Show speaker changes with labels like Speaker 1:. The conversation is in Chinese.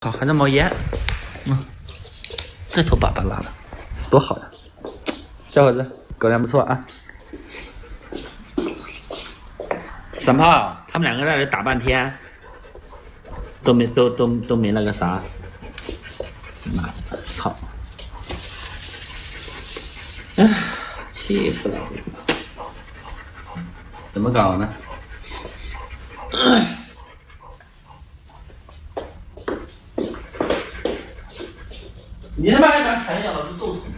Speaker 1: 好，还能冒烟。这头粑粑拉的多好呀！小伙子，狗粮不错啊。三炮，他们两个在这打半天，都没那个啥。妈，操！哎，气死了！这个怎么搞呢？你他妈还敢踩眼，老子揍死你！